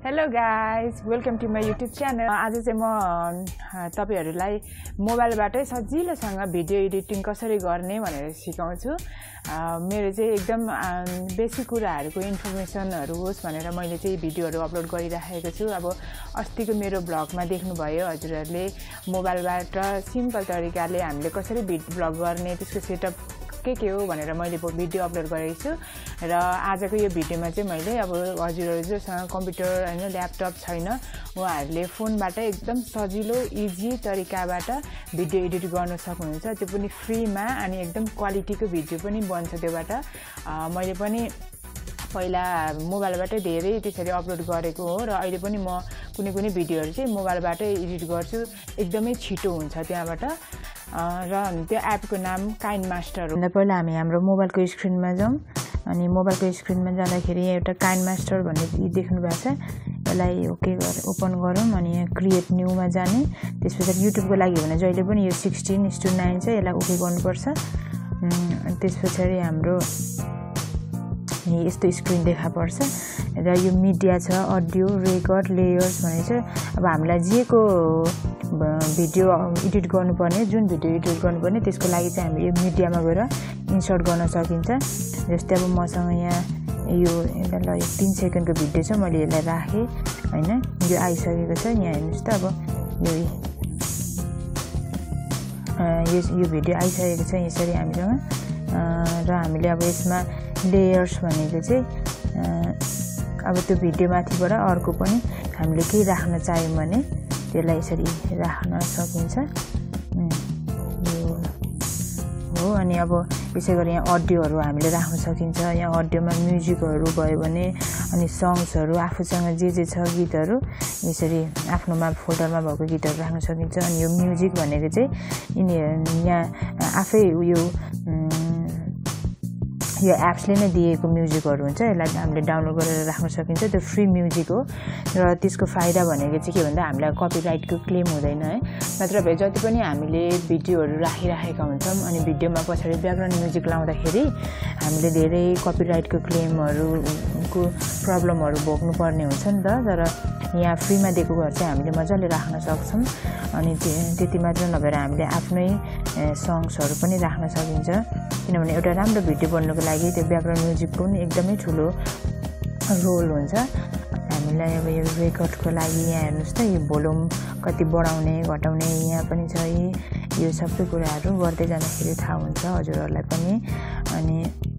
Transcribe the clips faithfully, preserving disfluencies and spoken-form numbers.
Hello guys, welcome to my YouTube channel. आज चाहिँ म तपाईहरुलाई मोबाइलबाटै सजिलोसँग भिडियो एडिटिङ कसरी गर्ने भनेर सिकाउँछु। मेरो चाहिँ एकदम बेसिक कुराहरुको इन्फर्मेसनहरु होस् भनेर मैले चाहिँ भिडियोहरु अपलोड गरिराखेको छु। अब अस्तिको मेरो ब्लगमा देख्नु भयो हजुरहरुले मोबाइलबाट सिम्पल तरिकाले हामीले कसरी ब्लग गर्ने त्यसको सेटअप के के हो भनेर मैले भिडियो अपलोड गरेको छु र आजको यो भिडियोमा चाहिँ मैले अब हजुरहरु जोसँग कम्प्युटर हैन ल्यापटप छैन उहाँहरुले फोनबाट एकदम सजिलो इजी तरिकाबाट भिडियो एडिट गर्न सक्नुहुन्छ। त्यो पनि फ्रीमा अनि एकदम क्वालिटीको भिडियो पनि बन्छ त्योबाट। मैले पनि पहिला मोबाइलबाटै धेरै त्यसरी अपलोड गरेको हो र अहिले पनि म कुनै कुनै भिडियोहरु चाहिँ मोबाइलबाटै एडिट गर्छु। एकदमै छिटो हुन्छ त्यहाँबाट र त्यो एपको नाम KineMaster हो। पहिला हामी हाम्रो मोबाइलको स्क्रिनमा जाउँ अनि मोबाइलको स्क्रिनमा जाँदाखेरि यहाँ एउटा KineMaster भन्ने देख्नु भएको छ। यसलाई ओके गरे ओपन गरौँ अनि यहाँ क्रिएट न्यूमा जाने। त्यसपछि युट्युबको लागि भने जहिले पनि यो सोह्र इस टू नौ छ, यसलाई ओके गर्नुपर्छ। अनि त्यसपछि हाम्रो यस्तो स्क्रिन देखा पर्छ र यो मिडिया छ, अडियो, रेकर्ड, लेयर्स भनेछ। अब हामीलाई जेको भिडियो एडिट गर्नुपर्ने जुन भिडियो एडिट गर्नुपर्ने त्यसको लागि चाहिँ हामी यो मिडियामा गएर इन्सर्ट गर्न सकिन्छ। जस्तै अब मसँग यहाँ यो ल यो तीन सेकेन्डको भिडियो छ, मैले यसलाई राखेँ हैन, यो आइसकेको छ। यहाँ हेर्नुस् त अब यो यो यो भिडियो आइसकेको छ यसरी हामीसँग र हामीले अब यसमा लेयर्स भनेको चाहिँ अब त्यो भिडियो माथिबाट अर्को पनि हामीले के राख्न चाह्यौँ भने त्यसलाई यसरी राख्न सकिन्छ यो हो। अनि अब यसै गरी यहाँ अडियोहरु हामीले राख्न सकिन्छ। यहाँ अडियोमा म्युजिकहरु भयो भने अनि सङ्ग्सहरु आफूसँग जे जे छ गीतहरु यसरी आफ्नोमा फोल्डरमा भएको गीतहरु राख्न सकिन्छ। अनि यो म्युजिक भनेको चाहिँ यिनी यहाँ आफै उयो यो एप्सले नै दिएको म्युजिकहरु हुन्छ, यसलाई हामीले डाउनलोड गरेर राख्न सकिन्छ। त्यो फ्री म्युजिक हो र त्यसको फाइदा भनेको चाहिँ के भन्दा हामीलाई कपिराइटको क्लेम हुँदैन है। नत्र भए जति पनि हामीले भिडियोहरु राखिराखेका हुन्छौं अनि भिडियोमा पछाडी ब्याकग्राउन्ड म्युजिक लाउँदाखेरि हामीले धेरै कपिराइटको क्लेमहरुको प्रब्लमहरु भोग्नु पर्ने हुन्छ नि त। तर यहाँ फ्रीमा दिएको भएर चाहिँ हामीले मजाले राख्न सक्छौं। अनि त्यति मात्र नभएर हामीले आफ्नै सङ्ग्सहरु पनि राख्न सकिन्छ, किनभने एउटा राम्रो भिडियो बन्नको लागि त्यो ब्याकग्राउन्ड म्युजिकको पनि एकदमै ठुलो रोल हुन्छ। हामीलाई अब यो रेकर्डको लागि यहाँ हेर्नुस् त यो भोल्युम कति बढाउने घटाउने यहाँ पनि छ। यो सबै कुराहरु गर्दै जाँदाखेरि थाहा हुन्छ हजुरहरुलाई पनि। अनि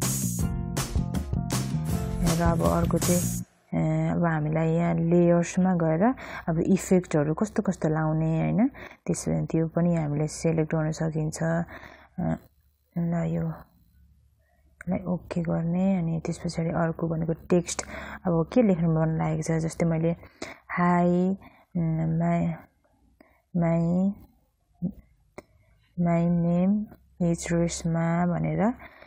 र अब अर्को चाहिँ अब हामीलाई यहाँ लेयर्समा गएर अब इफेक्टहरु कस्तो कस्तो लाउने हैन त्यस त्यो पनि हामीले सिलेक्ट गर्न सकिन्छ। ल यो लाई ओके गर्ने अनि त्यसपछि अर्को भनेको टेक्स्ट अब के लेख्नु मन लागेको छ। जस्तै मैले hi my my my name is Reshma भनेर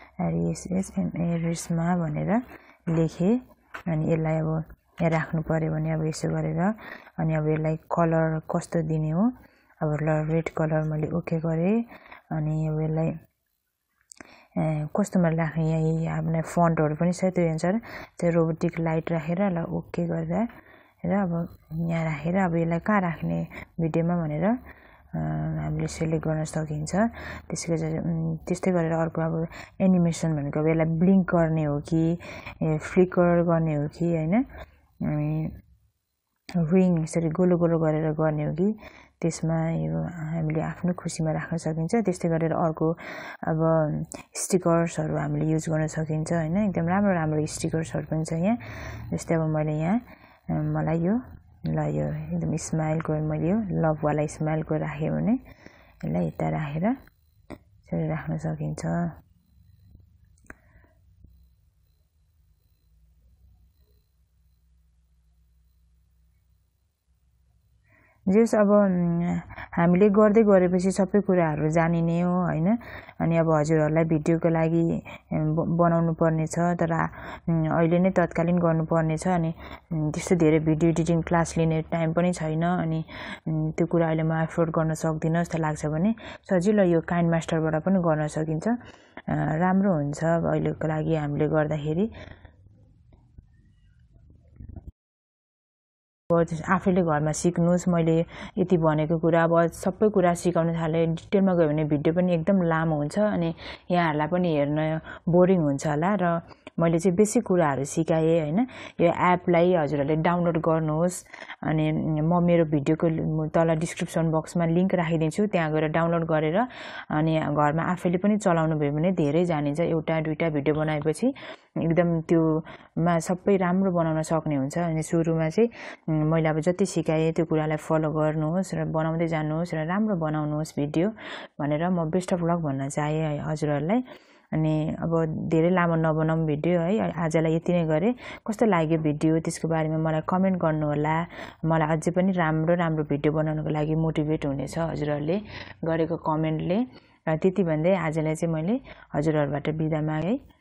रेशमा भनेर लेखे। अनि यसलाई अब यहाँ राख्नु पर्यो भने अब यसो गरेर अनि अब यसलाई कलर कस्तो दिने हो अब ल रेड कलर मैले ओके गरे। अनि अब यसलाई कस्तोमा राख्ने यहाँ आफ्नो फन्टहरु पनि छ त्यो अनुसार त्यो रोबोटिक लाइट राखेर ल ओके गरेर र अब यहाँ राखेर अब यसलाई कहाँ राख्ने भिडियोमा भनेर हामीले सिलेक्ट गर्न सकिन्छ। त्यसैगरी त्यस्तै गरेर अर्को अब एनिमेसन भनेको अब यसलाई ब्लिङ्क गर्ने हो कि फ्लिकर गर्ने हो कि हैन रिङ यसरी गोलो गोलो गरेर गर्ने हो कि त्यसमा यो हामीले आफ्नो खुसीमा राख्न सकिन्छ। त्यस्तै गरेर अर्को अब स्टिकर्सहरु हामीले युज गर्न सकिन्छ हैन, एकदम राम्रो राम्रो स्टिकर्सहरु पनि छ यहाँ। जस्तै अब मैले यहाँ मलाई यो ल यो एकदम स्माइलको मैले यो लभ वाला स्माइलको राखे भने यसलाई यता राखेर यसरी राख्न सकिन्छ। जस अब हामीले गर्दै गरेपछि सबै कुराहरु जानिने हो हैन। अनि अब हजुरहरुलाई भिडियोको लागि बनाउनु पर्ने छ तर अहिले नै तत्कालीन गर्नुपर्ने छ अनि त्यस्तो धेरै भिडियो एडिटिङ क्लास लिने टाइम पनि छैन अनि त्यो कुरा अहिले म एफोर्ड गर्न सक्दिन जस्तो लाग्छ भने सजिलो यो KineMasterबाट पनि गर्न सकिन्छ, राम्रो हुन्छ अहिलेको लागि हामीले गर्दाखेरि। आफैले घरमा सिक्नुस्। मैले यति भनेको कुरा अब सबै कुरा सिकाउन थाले डिटेलमा गयो भने भिडियो पनि एकदम लामो हुन्छ अनि यहाँहरुलाई पनि हेर्न बोरिङ हुन्छ होला र मैले चाहिँ बेसिक कुराहरु सिकाए हैन। यो एपलाई हजुरहरुले डाउनलोड गर्नुहोस् अनि म मेरो भिडियोको तल डिस्क्रिप्सन बक्समा लिंक राखिदिन्छु, त्यहाँ गएर डाउनलोड गरेर अनि घरमा आफैले पनि चलाउनु भयो भने धेरै जानिन्छ। एउटा दुईटा भिडियो बनाएपछि एकदम त्यो मा सबै राम्रो बनाउन सक्ने हुन्छ। अनि सुरुमा चाहिँ मैले अब जति सिकाए त्यो कुरालाई फलो गर्नुहोस् र बनाउँदै जानुहोस् र राम्रो बनाउनुहोस् भिडियो भनेर म बेस्ट अफ लक भन्न चाहे हजुरहरुलाई। अनि अब धेरै लामो नबनाऊँ भिडियो है, आजलाई यति नै गरे। कस्तो लाग्यो भिडियो त्यसको बारेमा मलाई कमेन्ट गर्नु होला। मलाई अझै पनि राम्रो राम्रो भिडियो बनाउनको लागि मोटिभेट हुनेछ हजुरहरुले गरेको कमेन्टले। र त्यति भन्दै आजलाई चाहिँ मैले हजुरहरुबाट बिदा मागे।